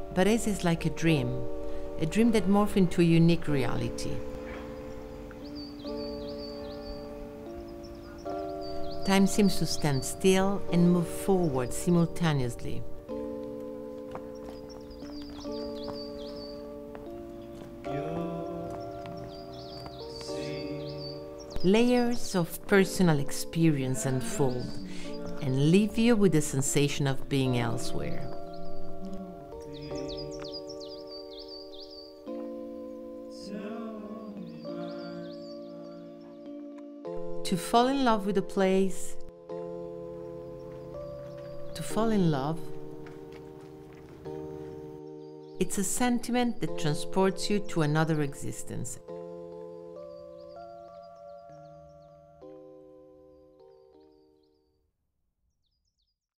Varese is like a dream that morphs into a unique reality. Time seems to stand still and move forward simultaneously. Layers of personal experience unfold and leave you with the sensation of being elsewhere. To fall in love with a place, to fall in love, it's a sentiment that transports you to another existence.